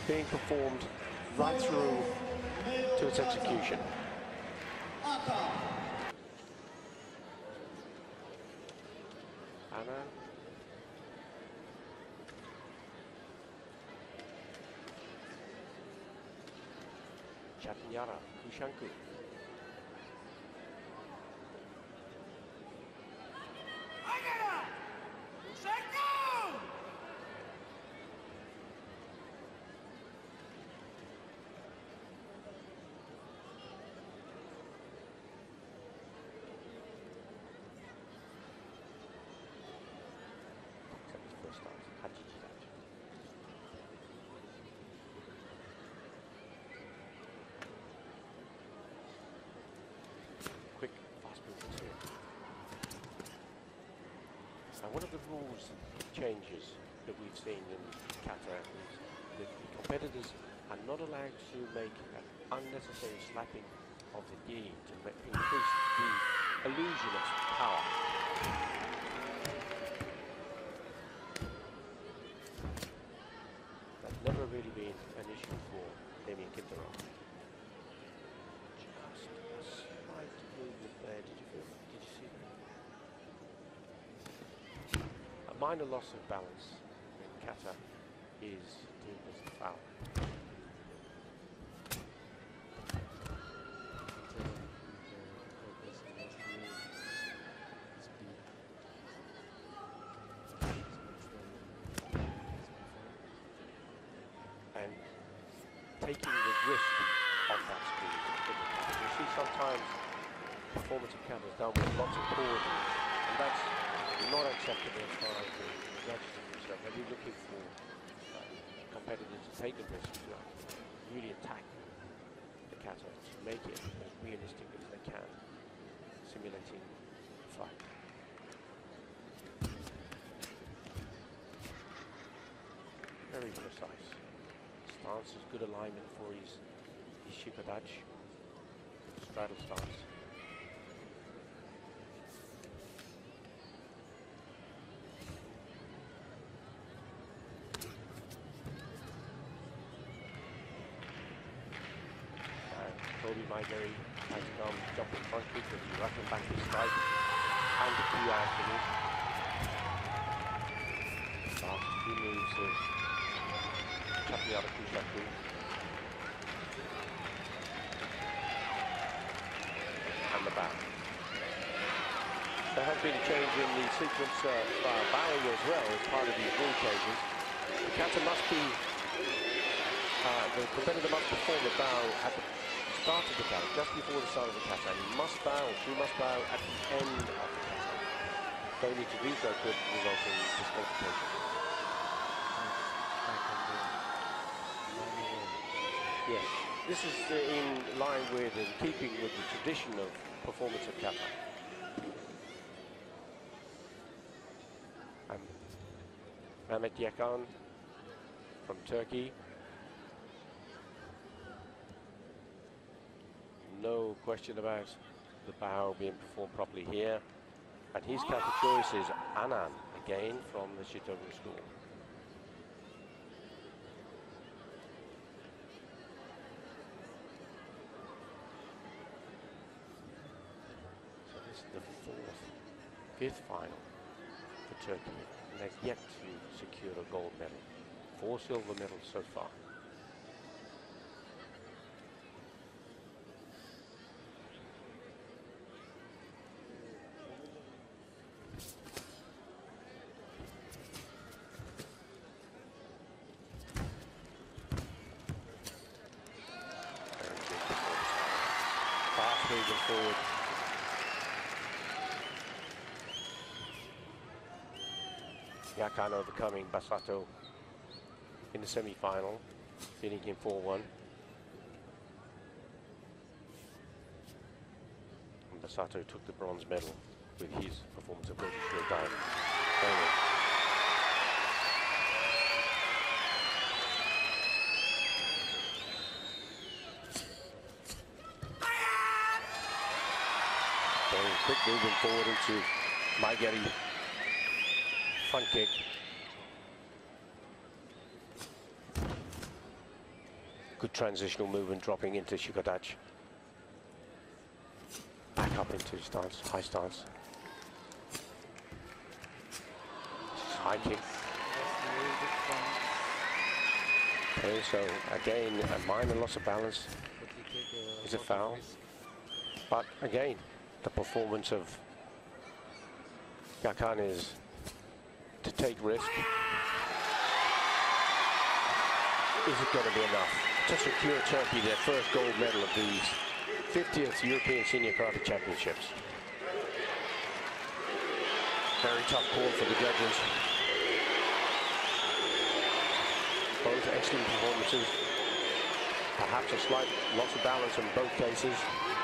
being performed right through to its execution. Anna. Chatnyara, Kushanku. Quick, fast movements here. Now, one of the rules changes that we've seen in kata is that the competitors are not allowed to make an unnecessary slapping of the gi to increase the illusion of power. That's never really been an issue for Damien Kintaro. Just a slight movement there. Did you see that? A minor loss of balance in kata is deemed as a foul. And taking the risk of that speed. You see sometimes performance of kata is done with lots of pausing, and that's not acceptable as far as the judges are concerned. They'll be looking for competitors to take the risk to really attack the kata, to make it as realistic as they can, simulating fight. Very precise. Stance is good alignment for his shikadachi, straddle stance. Toby Maegari has come jumping front kick with the racking back his strike and the key afterwards. Last few moves of Chatnyara Kushaku. And the bow. There has been a change in the sequence of bowing as well as part of these rule changes. The kata must be, the competitor must perform a bow at the start of the kata, just before the start of the kata, and he must bow, she must bow at the end of the kata. Failing to do so could result in disqualification. Yes, this is in line with and keeping with the tradition of performance of kata. Mehmet Yakan from Turkey. No question about the bow being performed properly here. And his kata choice is Anand, again from the Shitobu school. So this is the fifth final for Turkey. And they've yet to secure a gold medal. 4 silver medals so far. Moving forward. Yakan overcoming Basato in the semi-final, beating him 4-1. And Basato took the bronze medal with his performance of British Dive. Quick moving forward into Maegari front kick. Good transitional movement, dropping into Ciucadac. Back up into stance, high stance. High kick. Okay, so again, a minor loss of balance is a foul. But again, the performance of Gakhan is to take risk. Is it going to be enough to secure Turkey their first gold medal of these 50th European Senior Karate Championships? Very tough call for the judges. Both excellent performances. Perhaps a slight loss of balance in both cases.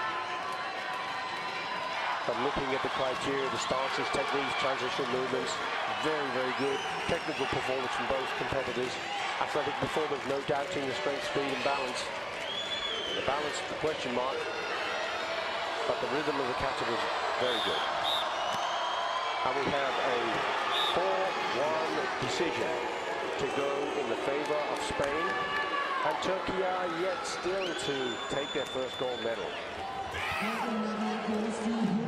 But looking at the criteria, the stances, techniques, transitional movements, very, very good. Technical performance from both competitors. Athletic performance, no doubting the strength, speed and balance. The balance, the question mark. But the rhythm of the kata was very good. And we have a 4-1 decision to go in the favor of Spain. And Turkey are yet still to take their first gold medal.